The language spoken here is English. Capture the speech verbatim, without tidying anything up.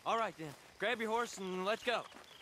All right, then. Grab your horse and let's go.